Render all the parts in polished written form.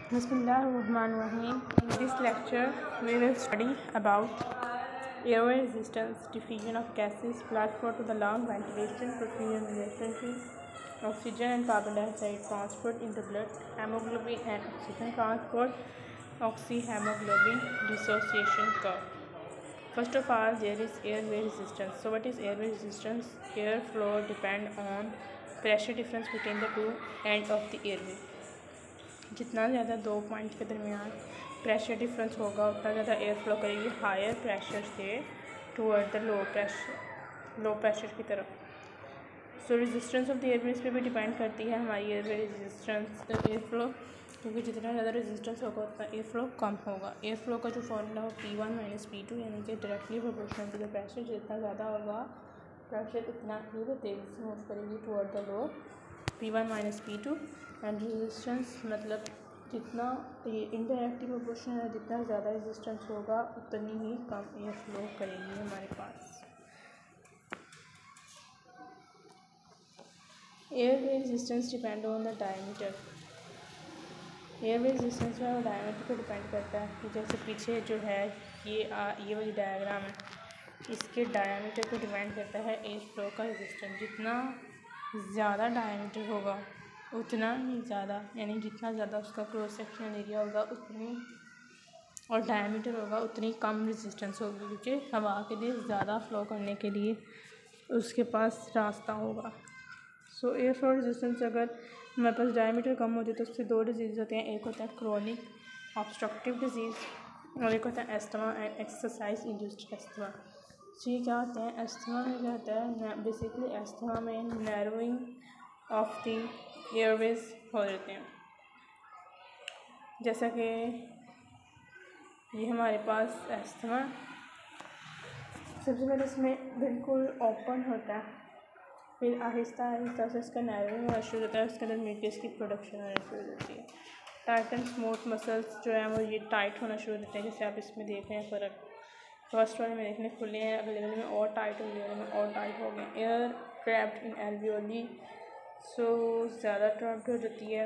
Bismillahirrahmanirrahim. In this lecture, we will study about airway resistance, diffusion of gases, blood flow to the lung, ventilation, perfusion relationship, oxygen and carbon dioxide transport in the blood, hemoglobin and oxygen transport, oxyhemoglobin dissociation curve. First of all, there is airway resistance. So what is airway resistance? Airflow depend on pressure difference between the two ends of the airway. जितना ज़्यादा दो point के दरमियान pressure difference होगा उतना ज़्यादा air flow करेगी higher pressure से टूवर्ड द लो प्रेशर की तरफ. So resistance of the airway इस पर भी डिपेंड करती है हमारी एयरवे रेजिस्टेंस एयर फ्लो, क्योंकि जितना ज़्यादा रेजिस्टेंस होगा उतना एयर फ्लो कम होगा. एयर फ्लो का जो फॉर्मूला हो P1 - P2 यानी कि directly proportional to the pressure. जितना ज़्यादा होगा प्रेशर उतना ही वो तेज़ी से मूव करेगी toward the low P1 - P2. And resistance मतलब जितना ये इनडायरेक्टली प्रोपोर्शनल है, जितना ज़्यादा रेजिस्टेंस होगा उतनी ही कम एयर फ्लो करेगी हमारे पास. Airway resistance depend on the diameter. Airway resistance में डायमीटर पर डिपेंड करता है कि जैसे पीछे जो है ये वाली डायग्राम है, इसके डायमीटर पर डिपेंड करता है एयर फ्लो का रेजिस्टेंस. जितना ज़्यादा डायमीटर होगा उतना ही ज़्यादा, यानी जितना ज़्यादा उसका क्रॉस सेक्शनल एरिया होगा उतनी और डायमीटर होगा उतनी कम रेजिस्टेंस होगी, क्योंकि हवा के लिए ज़्यादा फ्लो करने के लिए उसके पास रास्ता होगा. सो एयर फ्लो रेजिस्टेंस अगर हमारे पास डायमीटर कम हो जाए तो उससे दो डिजीज़ होते हैं. एक होता है क्रोनिक ऑब्स्ट्रक्टिव डिजीज़ और एक होता है asthma and exercise induced asthma. So ये क्या होते हैं? एस्थमा में क्या होता है? बेसिकली एस्थमा में नैरोइंग ऑफ द एयरवेज हो जाते हैं. जैसा कि ये हमारे पास एस्थमा सबसे पहले इसमें बिल्कुल ओपन होता है, फिर आहिस्ता आहिस्ता से इसका नैरोइंग होना शुरू होता है, उसके अंदर म्यूकस की प्रोडक्शन होना शुरू हो जाती है. टाइट एंड स्मूथ मसल्स जो है वो ये टाइट होना शुरू होते हैं, जैसे आप इसमें देख रहे हैं फ़र्क. फर्स्ट वाले में देखने खुले हैं, अगले वाले में और टाइट हो गए, में और टाइट हो गए. Air trapped in alveoli so ज़्यादा ट्रैप्ड हो जाती है.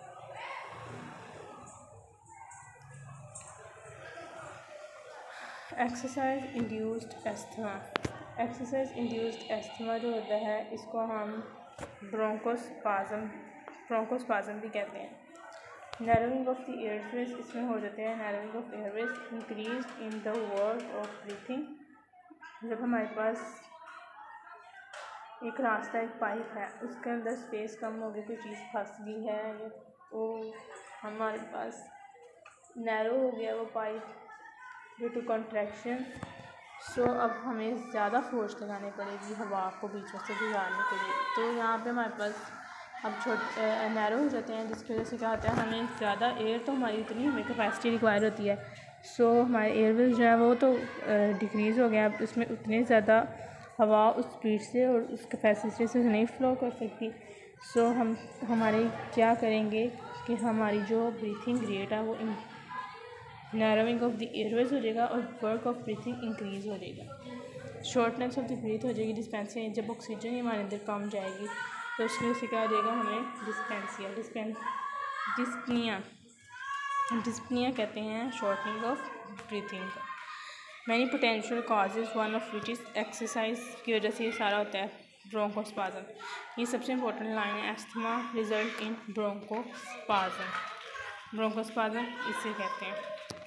Exercise induced asthma. Exercise induced asthma जो होता है इसको हम ब्रोंकोस्पाज्म भी कहते हैं. नैरोइंग ऑफ द एयरवेज इसमें हो जाते हैं. Narrowing of airways increase in the work of breathing. जब हमारे पास एक रास्ता एक पाइप है, उसके अंदर स्पेस कम हो गई, कोई चीज़ फंस गई है या वो हमारे पास नैरो हो गया वो pipe due to contraction. So अब हमें ज़्यादा फोर्स लगानी पड़ेगी हवा को बीच में से गुजारने के लिए. तो यहाँ पे हमारे पास अब छोटे नैरो हो जाते हैं, जिसकी वजह से क्या होता है हमें ज़्यादा एयर तो हमारी इतनी हमें कैपेसिटी रिक्वायर होती है. सो हमारे एयरवेज जो है वो तो डिक्रीज़ हो गया. अब इसमें उतनी ज़्यादा हवा उस स्पीड से और उस कैपेसिटी से नहीं फ़्लो कर सकती. सो हम हमारे क्या करेंगे कि हमारी जो ब्रीथिंग रेट है वो नैरोइंग ऑफ द एयरवेज हो जाएगा और वर्क ऑफ ब्रीथिंग इंक्रीज़ हो जाएगा. शॉर्टनेस ऑफ द ब्रीथ हो जाएगी. डिस्पेंसिया, जब ऑक्सीजन हमारे अंदर कम जाएगी तो उसकी वजह से क्या हो जाएगा हमें डिस्पनिया कहते हैं शॉर्टनिंग ऑफ ब्रीथिंग का. Many potential causes one of which is exercise की वजह से ये सारा होता है. ब्रोंकोस्पाज्म ये सबसे इंपॉर्टेंट लाइन है. एस्थमा रिजल्ट इन ब्रोंकोस्पाज्म इसे कहते हैं.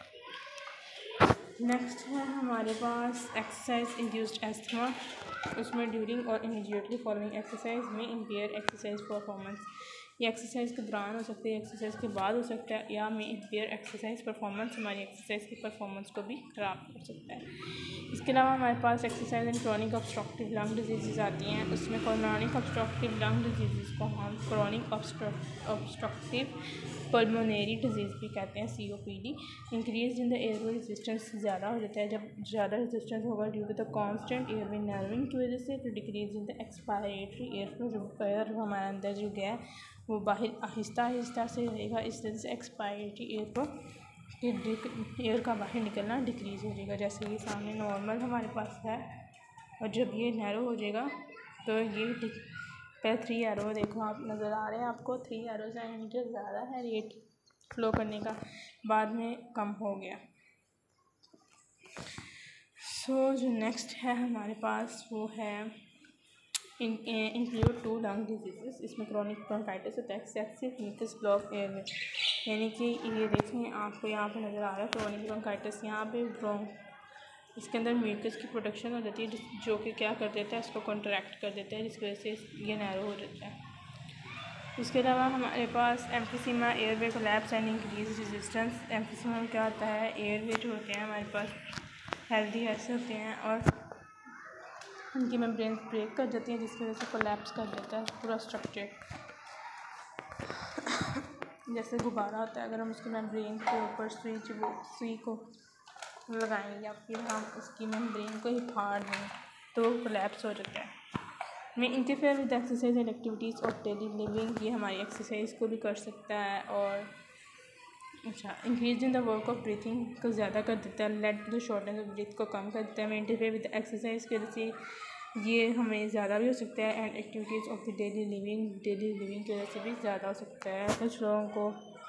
नेक्स्ट है हमारे पास एक्सरसाइज इंड्यूस्ड एस्थमा. उसमें ड्यूरिंग और इमीडिएटली फॉलोइंग एक्सरसाइज में इम्पेयर एक्सरसाइज परफॉर्मेंस. ये एक्सरसाइज के दौरान हो सकती है, एक्सरसाइज के बाद हो सकता है, या में इम्पेयर एक्सरसाइज परफॉर्मेंस हमारी एक्सरसाइज की परफॉर्मेंस को भी ख़राब कर सकता है. इसके अलावा हमारे पास exercise and chronic obstructive lung disease आती हैं. उसमें क्रॉनिक ऑब्स्ट्रक्टिव लंग डिजीज़ को हम क्रॉनिक ऑब्स्ट्रक्टिव पल्मोनरी डिजीज़ भी कहते हैं, COPD. Increase in the airway resistance ज़्यादा हो जाता है. जब ज़्यादा रेजिस्टेंस होगा due to the constant airway narrowing की वजह से, तो decrease in the expiratory air flow. जो एयर हमारे अंदर जो गया वो बाहर आहिस्ता आहिस्ता से रहेगा, इस तरह से एक्सपायरेटरी एयर फ्लो एयर का बाहर निकलना डिक्रीज़ हो जाएगा. जैसे ये सामने नॉर्मल हमारे पास है और जब ये नैरो हो जाएगा तो ये पहले 3 एरो देखो आप नज़र आ रहे हैं आपको, 3 एरोज़ हैं, यानी कि ज़्यादा है रेट फ्लो करने का बाद में कम हो गया। जो नेक्स्ट है हमारे पास वो है इंक्लूड 2 लंग डिजीज़। इसमें क्रॉनिक ब्रोंकाइटिस होता है, एक्सेसिव म्यूकस ब्लॉक एयरवे, यानी कि ये देखें आपको यहाँ पे नज़र आ रहा है क्रॉनिक ब्रोंकाइटिस। यहाँ पे इसके अंदर म्यूकस की प्रोडक्शन हो जाती है जो कि क्या कर देता है, इसको कॉन्ट्रैक्ट कर देता है, जिसकी वजह से ये नैरो हो जाता है। इसके अलावा हमारे पास emphysema, airway collapse and increase resistance. Emphysema में क्या होता है, एयरवे जो होते हैं हमारे पास हेल्दी ऐसे होते हैं और उनकी मेम्ब्रेन ब्रेक कर जाती हैं, जिसकी वजह से कोलैप्स कर देता है पूरा स्ट्रक्चर। जैसे गुब्बारा होता है, अगर हम उसकी मेम्ब्रेन के ऊपर सुई को लगाएं या फिर हम उसकी मेम्ब्रेन को ही फाड़ दें तो कोलैप्स हो जाता है। में interfere with exercise and activities of daily living, ये हमारी एक्सरसाइज को भी कर सकता है और increase in the work of breathing को ज़्यादा कर देता है, let the shortness of breath को कम कर देता है। में इंटरफेयर विद एक्सरसाइज की वजह से ये हमें ज़्यादा भी हो सकता है and activities of the daily living की वजह से भी ज़्यादा हो सकता है। कुछ लोगों को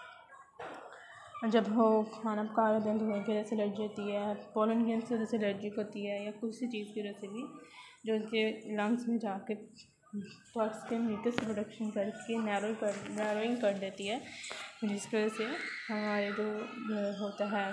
जब वो खाना पका लेते हैं तो उनकी वजह से एलर्जी होती है, पोलन ग्रेन्स की वजह से एलर्जी होती है, या किसी चीज़ की वजह से भी जो उनके लंग्स में जाके टॉक्स के म्यूकस प्रोडक्शन करके नैरोइंग कर देती है, जिसकी वजह से हमारे जो होता है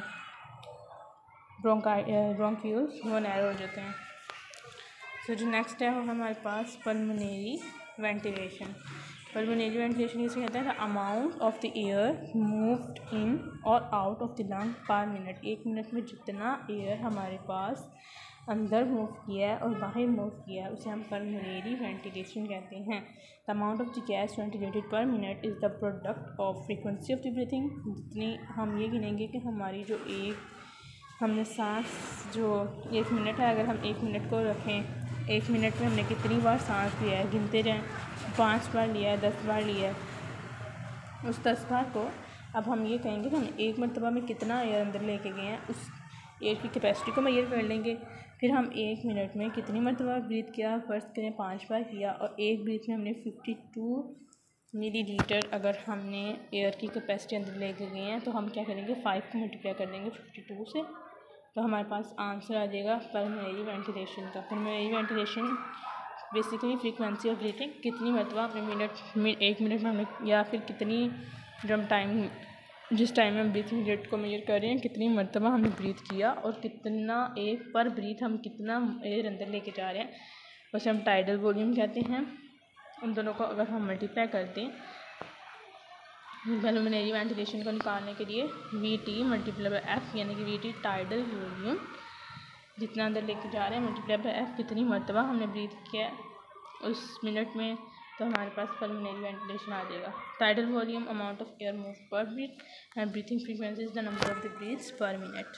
ब्रोंक्यूल्स वो नैरो हो जाते हैं। जो नेक्स्ट है वो हमारे पास पल्मोनरी वेंटिलेशन। पल्मोनरी वेंटिलेशन इसे कहते हैं the amount of the air moved in और out of the lung per minute. 1 minute में जितना एयर हमारे पास अंदर मूव किया है और बाहर मूव किया है उसे हम पल्मोनरी वेंटिलेशन कहते हैं। The amount of the gas ventilated per minute is the product of frequency of the breathing. जितनी हम ये गिनेंगे कि हमारी जो हमने सांस जो 1 मिनट है, अगर हम 1 मिनट को रखें, 1 मिनट में हमने कितनी बार सांस लिया है, गिनते जाएँ, 5 बार लिया है, 10 बार लिया है, उस 10 बार को अब हम ये कहेंगे कि हम 1 मरतबा में कितना एयर अंदर लेके गए हैं, उस एयर की कैपेसिटी को मेजर कर लेंगे। फिर हम 1 मिनट में कितनी मरतबा ब्रीथ किया, फ़र्ज़ करें 5 बार किया, और एक ब्रीथ में हमने 52 मिलीलीटर अगर हमने एयर की कैपेसिटी अंदर लेके गए हैं, तो हम क्या करेंगे, 5 को मल्टीप्लाई कर देंगे 52 से, तो हमारे पास आंसर आ जाएगा पल्मोनरी वेंटिलेशन का। Pulmonary ventilation basically frequency of breathing, कितनी मरतबा अपने 1 मिनट में हमने, या फिर कितनी जब जिस टाइम में हम ब्रीथिंग रेट को मेजर कर रहे हैं, कितनी मरतबा हमने ब्रीथ किया और कितना एक पर ब्रीथ हम कितना एयर अंदर लेके जा रहे हैं, उसे हम टाइडल वॉल्यूम कहते हैं। उन दोनों को अगर हम मल्टीप्लाई कर दें पल्मोनरी वेंटिलेशन को निकालने के लिए, VT मल्टीप्लाई बाय F, यानी कि VT टाइडल वॉल्यूम जितना अंदर लेके जा रहे हैं मल्टीप्लाई बाय F कितनी मरतबा हमने ब्रीथ किया है उस मिनट में, तो हमारे पास पल्मोनरी वेंटिलेशन आ जाएगा। Tidal volume amount of air move per breath and breathing frequency is the number of the breaths per minute.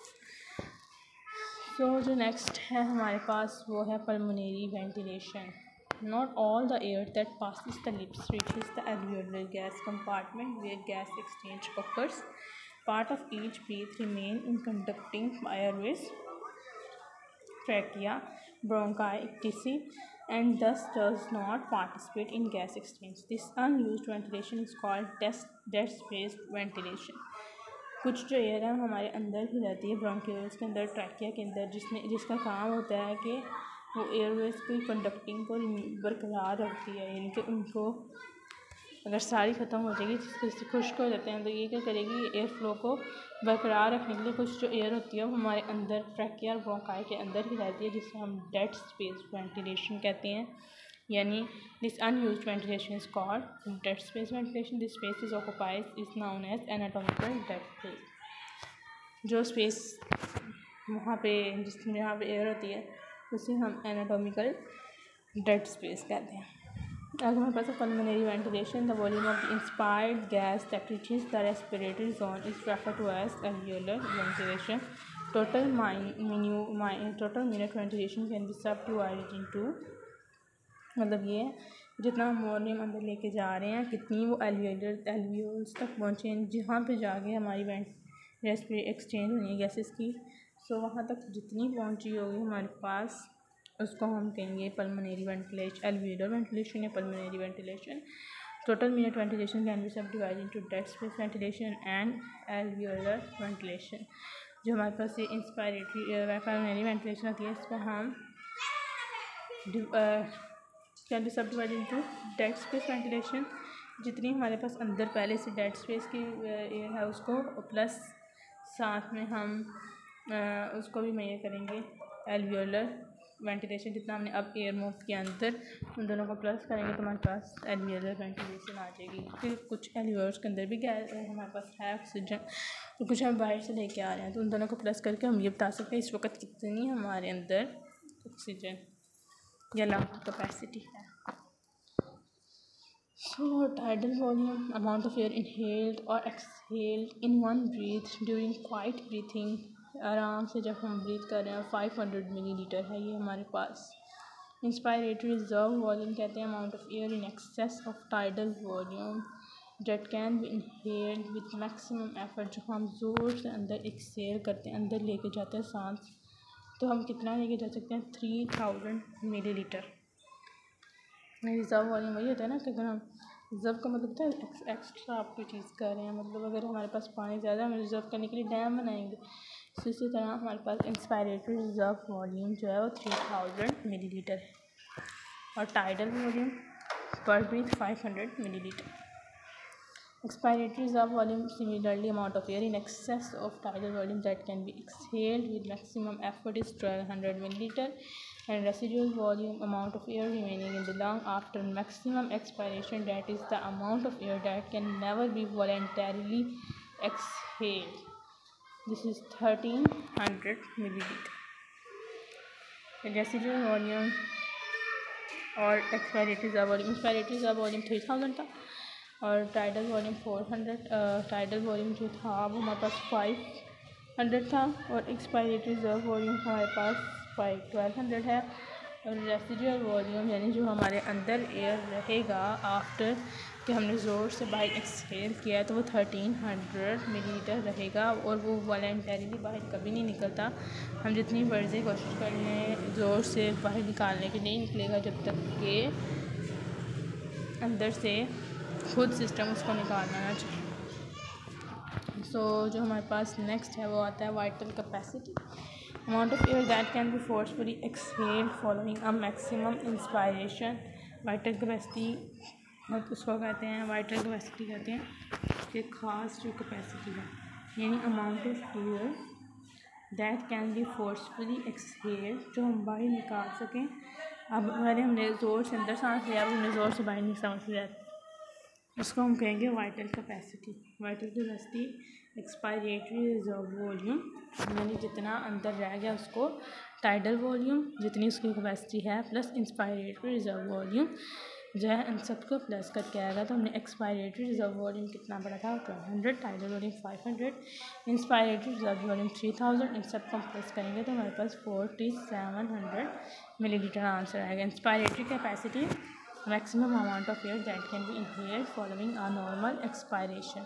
जो नेक्स्ट है हमारे पास वो है pulmonary ventilation. Not all the air that passes the lips reaches the alveolar gas compartment where gas exchange occurs. Part of each breath remain in conducting airways, trachea, bronchi, etc., and thus does not participate in gas exchange. This unused ventilation is called dead space ventilation. कुछ जो air है हमारे अंदर ही रहती है, bronchioles के अंदर, trachea के अंदर, जिसका काम होता है कि वो एयरवेज की कंडक्टिंग को बरकरार रखती है, यानी कि उनको अगर सारी ख़त्म हो जाएगी जिससे खुश्क हो जाते हैं, तो ये क्या करेगी, एयर फ्लो को बरकरार रखने के लिए कुछ जो एयर होती है वो हमारे अंदर ट्रैकिया और ब्रोंकाई के अंदर ही रहती है, जिसे हम डेड स्पेस वेंटिलेशन कहते हैं। यानी this unused ventilation is called dead space ventilation. This space is occupies is known as anatomical dead space. जो स्पेस वहाँ पे जहाँ पे एयर होती है उसे हम एनाटॉमिकल डेड स्पेस कहते हैं। अगर हमारे पास pulmonary ventilation, the volume of the inspired gas that reaches the respiratory zone is referred to as alveolar ventilation. Total minute ventilation can be subdivided into, मतलब ये जितना हम वॉल्यूम अंदर लेके जा रहे हैं, कितनी वो एल्वियोल्स तक पहुँचे हैं, जहाँ पे जाके हमारी रेस्पिरेटरी एक्सचेंज होनी है गैसेस की, सो वहाँ तक जितनी पहुँची होगी हमारे पास, उसको हम कहेंगे पल्मोनरी वेंटिलेशन, एल्वियोलर वेंटिलेशन या pulmonary ventilation. Total minute ventilation can be subdivided into dead space ventilation and alveolar ventilation. जो हमारे पास ये इंस्पायरेटरी प्राइमरी वेंटिलेशन होती है इसको हम can be subdivided into dead space ventilation, जितनी हमारे पास अंदर पहले से डेड स्पेस की एयर है उसको, प्लस साथ में हम उसको भी मेजर करेंगे एल्वियोलर वेंटिलेशन, जितना हमने अब एयर मूव किया अंदर उन दोनों को प्लस करेंगे तो हमारे पास एल्वियोलर वेंटिलेशन आ जाएगी। फिर कुछ एल्वियोल्स के अंदर भी गैस हमारे पास है ऑक्सीजन, तो कुछ हम बाहर से लेके आ रहे हैं, तो उन दोनों को प्लस करके हम ये बता सकते हैं इस वक्त कितनी हमारे अंदर ऑक्सीजन या लंग कैपेसिटी है। So tidal volume, amount of air inhaled or exhaled in one breath during quiet breathing, आराम से जब हम ब्रीथ कर रहे हैं 500 मिलीलीटर है ये हमारे पास। इंस्पायरेटरी रिजर्व वॉल्यूम कहते हैं amount of air in excess of tidal volume that can be inhaled with maximum effort, जो हम ज़ोर से अंदर एक्सेल करते हैं, अंदर लेके जाते हैं सांस, तो हम कितना लेके जा सकते हैं 3000 मिलीलीटर। रिजर्व वॉल्यूम वही होता है ना कि अगर हम रिजर्व का मतलब होता है एक्स्ट्रा आप कोई चीज़ कर रहे हैं, मतलब अगर हमारे पास पानी ज़्यादा हम रिजर्व करने के लिए डैम बनाएंगे, तो इसी तरह हमारे पास इंस्पायरेटरी रिजर्व वॉल्यूम जो है वो 3000 मिलीलीटर है और tidal volume per breath 500 millilitre. Expiratory reserve volume similarly amount of air in excess of tidal volume that can be exhaled with maximum effort is 1200 milliliter, and residual volume amount of air remaining in the lung after maximum expiration, that is the amount of air that can never be voluntarily exhaled. This is 1300 milliliter. The residual volume और expiratory reserve volume 3000 था और tidal volume 400, tidal volume जो था वो हमारे पास 500 था और expiratory reserve volume हमारे पास 1200 है और रेसिडुअल वॉल्यूम यानी जो हमारे अंदर एयर रहेगा आफ्टर कि हमने ज़ोर से बाहर एक्सहेल किया है तो वो 1300 मिलीलीटर रहेगा और वो वॉलंटरीली बाहर कभी नहीं निकलता। हम जितनी मर्जी कोशिश कर लें ज़ोर से बाहर निकालने की नहीं निकलेगा जब तक कि अंदर से खुद सिस्टम उसको निकालना ना चाहिए। सो जो हमारे पास नेक्स्ट है वो आता है vital capacity, amount of air that can be forcefully exhaled following a maximum inspiration. Vital capacity उसको कहते हैं, वाइटल कैपेसिटी कहते हैं कि ख़ास जो कैपेसिटी है यानी amount of air that can be forcefully exhaled, जो हम बाहर निकाल सकें। अब पहले हमने ज़ोर से अंदर सांस लिया, अब हमने ज़ोर से बाहर सांस लिया, उसको हम कहेंगे vital capacity. Vital capacity expiratory reserve volume यानी जितना अंदर रह गया उसको, टाइडल वॉल्यूम जितनी उसकी कैपेसिटी है प्लस इंस्पायरेटरी रिजर्व वॉल्यूम जो है इन सबको प्लस करके आएगा। तो हमने एक्सपायरेटरी रिजर्व वॉल्यूम कितना पड़ा था 1200, tidal volume 500, inspiratory reserve volume 3000, इन सब को हम प्लस करेंगे तो हमारे पास 4700 मिलीलीटर आंसर आएगा। Inspiratory capacity maximum amount of air that can be inhaled following a normal expiration.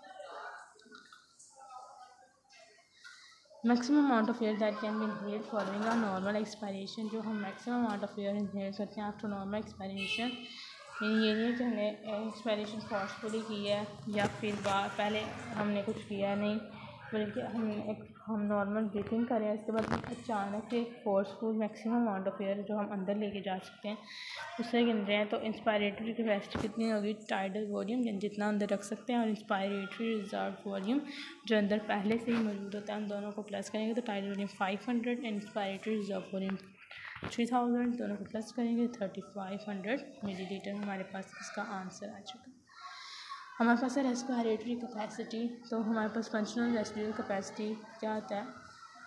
Maximum amount of air that can be inhaled following a normal expiration, जो हम maximum amount of air inhale करते हैं after normal expiration, यानी ये नहीं है कि हमने एक्सपायरेशन फोर्सफुली की है या फिर पहले हमने कुछ किया नहीं, बल्कि हम नॉर्मल ब्रीथिंग करें इसके बाद अचानक एक forceful maximum amount of air जो हम अंदर लेके जा सकते हैं उससे गिन रहे हैं। तो इंस्पायरेटरी कैपेसिटी कितनी होगी, टाइडल वॉल्यूम जितना अंदर रख सकते हैं और इंस्पायरेटरी रिजर्व वॉल्यूम जो अंदर पहले से ही मौजूद होता है, उन दोनों को प्लस करेंगे तो tidal volume 500 and inspiratory reserve volume 3000, दोनों को प्लस करेंगे 3500 मिलीलीटर हमारे पास इसका आंसर आ चुका है। हमारे पास है रेस्पिरेटरी कैपेसिटी, तो हमारे पास फंक्शनल रेसिडुअल कैपेसिटी क्या होता है,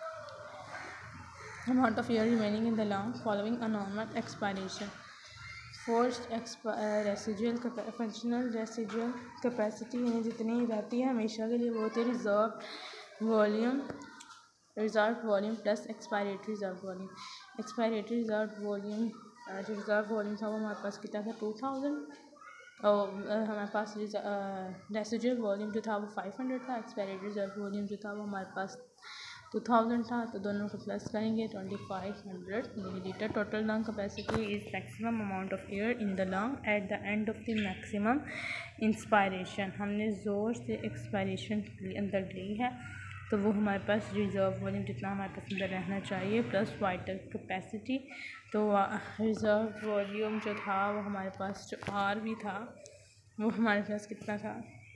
amount of air remaining in the lung following a normal expiration. Forced residual functional residual capacity यानी जितनी रहती है हमेशा के लिए वो होती है reserve volume plus expiratory reserve volume. Expiratory reserve volume जो रिजर्व वॉल्यूम था वो हमारे पास कितना था 2000 और हमारे पास रेसिडुअल वॉल्यूम जो था वो 500 था। एक्सपायरेटरी रिजर्व वॉल्यूम जो था वो हमारे पास 2000 था, तो दोनों को प्लस करेंगे 2500 millilitre. Total lung capacity is maximum amount of air in the lung at the end of the maximum inspiration. हमने ज़ोर से एक्सपायरेशन अंदर ली है, तो वो हमारे पास रिज़र्व वॉल्यूम जितना हमारे पास अंदर रहना चाहिए प्लस वाइटल कैपेसिटी। तो रिज़र्व वॉल्यूम जो था वो हमारे पास जो आर भी था वो हमारे पास कितना था,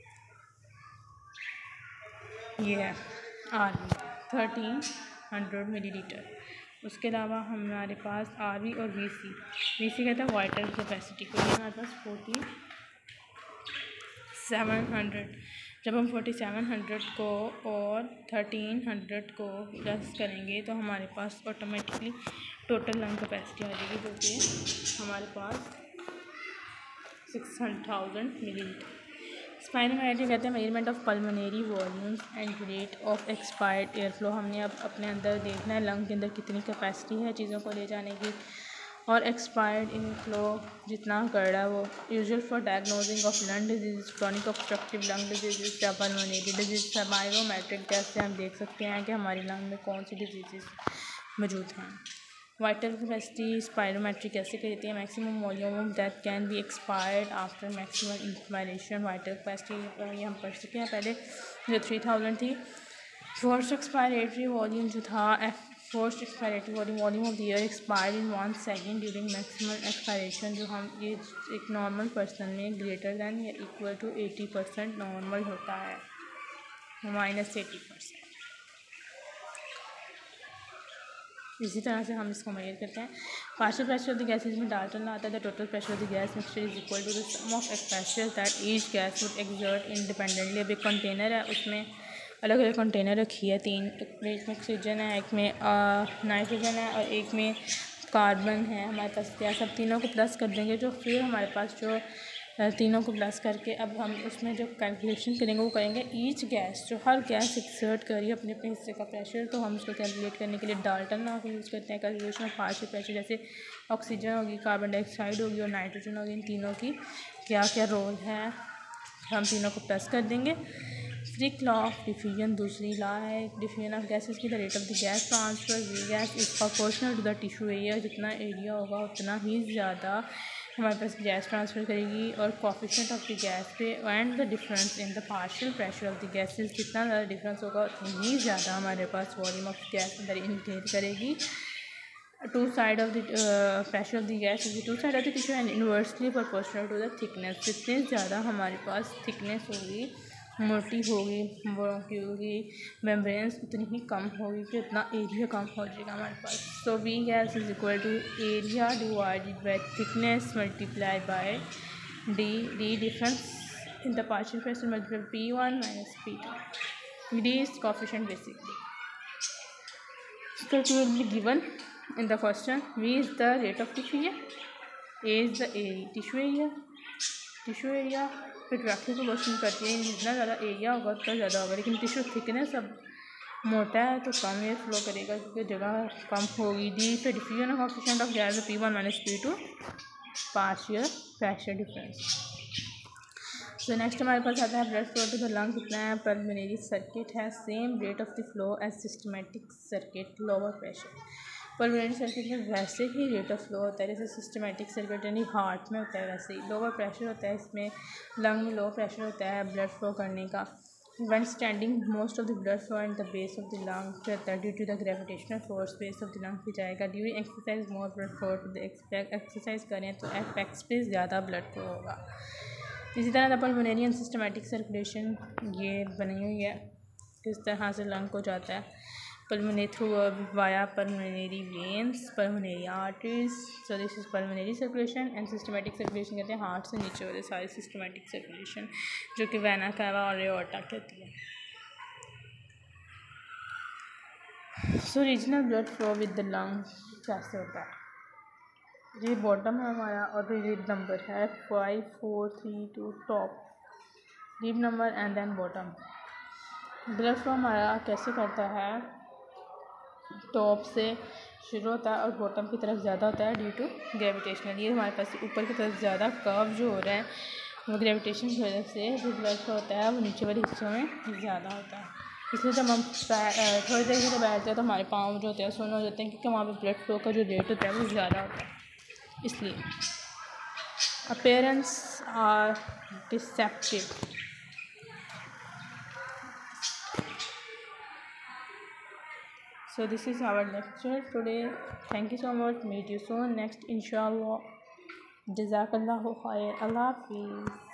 ये है आर वी 1300 मिलीलीटर। उसके अलावा हमारे पास आर वी और वी सी कहता है वाइटल कैपेसिटी को, ये हमारे पास 4700। जब हम 4700 को और 1300 को प्लस करेंगे तो हमारे पास ऑटोमेटिकली टोटल लंग कैपेसिटी आ जाएगी, जो कि हमारे पास 6000 मिलीलीटर। स्पायरोमेट्री कहते हैं measurement of pulmonary volumes and rate of expired air flow. हमने अब अपने अंदर देखना है लंग के अंदर कितनी कैपेसिटी है चीज़ों को ले जाने की, और एक्सपायर्ड इन फ्लो जितना कर रहा है वो। Usual for diagnosing of lung disease, chronic obstructive lung disease या पल्मोनरी डिजीज। स्पायरोमेट्रिक टेस्ट से हम देख सकते हैं कि हमारी लंग में कौन सी डिजीज़ मौजूद हैं। वाइटल कैपेसिटी स्पायरोमेट्री कैसे कहती है, maximum volume that can be expired after maximum inspiration. Vital capacity ये हम पढ़ चुके हैं पहले, जो 3000 थी। फोर्स्ड एक्सपायरेटरी वॉल्यूम जो था, forced expiratory volume of the air expired in 1 second during maximum expiration, जो हम ये एक नॉर्मल पर्सन में ग्रेटर दैन या इक्वल टू 80% नॉर्मल होता है, -80%। इसी तरह से हम इसको मेजर करते हैं। Partial pressure of the gases में डाल्टन आता है, the total pressure of the gas mixture is equal to the sum of pressure that each gas would exert independently. अब एक कंटेनर है, उसमें अलग अलग कंटेनर रखी है, 3, एक में ऑक्सीजन है, एक में नाइट्रोजन है और एक में कार्बन है। हमारे पास गैस, अब तीनों को प्लस कर देंगे, जो फिर हमारे पास जो तीनों को प्लस करके अब हम उसमें जो कैलकुलेशन करेंगे वो करेंगे ईच गैस, जो हर गैस एक्सर्ट करिए अपने अपने हिस्से का प्रेशर। तो हम उसको कैलकुलेट करने के लिए डाल्टन लॉ को यूज़ करते हैं। कैलकुलेशन ऑफ पार्शियल प्रेशर, जैसे ऑक्सीजन होगी, कार्बन डाइऑक्साइड होगी और नाइट्रोजन होगी, इन तीनों की क्या क्या रोल है, हम तीनों को प्लस कर देंगे। फ्रिक लॉ ऑफ डिफ्यूजन दूसरी लॉ है, डिफ्यूजन ऑफ गैसेस की, the rate of the gas transfer V gas is proportional to the tissue area. जितना एरिया होगा उतना ही ज़्यादा हमारे पास गैस ट्रांसफ़र करेगी, और कोफिशिएंट ऑफ द गैस पे and the difference in the partial pressure of the gases, जितना ज़्यादा डिफरेंस होगा उतनी ही ज़्यादा हमारे पास वॉल्यूम ऑफ गैस अंदर इनहेल करेगी। To side of the pressure of the gas is to side of the tissue and inversely proportional to the thickness. जितनी ज़्यादा हमारे पास थिकनेस होगी, मोटी होगी, की होगी मेम्ब्रेन्स, उतनी ही कम होगी कि उतना एरिया कम हो जाएगा हमारे पास। So V gas is equal to area divided by thickness multiply by D difference in the partial pressure multiply P1 minus P2। D is coefficient basically. So it will be given in the question. V is the rate of diffusion, A is the tissue area फिर directly proportional करती है, जितना ज़्यादा area होगा उतना ज़्यादा होगा, लेकिन टिश्यू थिकनेस अब मोटा है तो कम एयर फ्लो करेगा क्योंकि जगह कम होगी। डी पे diffusion of coefficient of gas P1 minus P2 partial pressure difference. तो नेक्स्ट हमारे पास आता है blood flow to the lung कितना है। पल्मोनरी सर्किट है same rate of the flow as systematic circuit, lower pressure. Pulmonary circuit में वैसे ही रेट ऑफ फ्लो होता है जैसे सिस्टमेटिक सर्किट यानी हार्ट में होता है, वैसे ही लोअर प्रेशर होता है, इसमें लंग में लो प्रेशर होता है ब्लड फ्लो करने का। When standing, most of the blood flow at the base of the lung due to the gravitational force base of the lung पे जाएगा। During exercise more blood flow to the exercise करें तो apex पे ज़्यादा blood flow होगा। इसी तरह pulmonary and systematic circulation ये बनी हुई है, किस तरह से लंग को जाता है। pulmonary through via pulmonary veins, pulmonary arteries, so this is pulmonary circulation and systematic circulation कहते हैं हार्ट से नीचे वाले सारे systematic circulation जो कि वेना कावा और एओर्टा कहती है। so regional blood flow with the lung कैसे होता है, ये बॉटम है हमारा और रीड नंबर है 5 4 3 2 top read number and then bottom. Blood flow हमारा कैसे करता है, टॉप से शुरू होता है और बॉटम की तरफ ज़्यादा होता है ड्यू टू ग्रेविटेशनल। ये हमारे पास ऊपर की तरफ ज़्यादा कर्व जो हो रहा है वो ग्रेविटेशन की वजह से जो ब्लड फ्लो होता है वो नीचे वाले हिस्सों में ज़्यादा होता है। इसलिए जब हम थोड़ी देर के लिए बैठते हैं तो हमारे पाँव जो होते हैं सुन्न हो जाते हैं, क्योंकि वहाँ पे ब्लड फ्लो का जो रेट होता है वो ज़्यादा होता है। इसलिए appearance are deceptive. So this is our lecture today. Thank you so much. Meet you soon next inshallah. Jazakallahu khair. Allah Hafiz.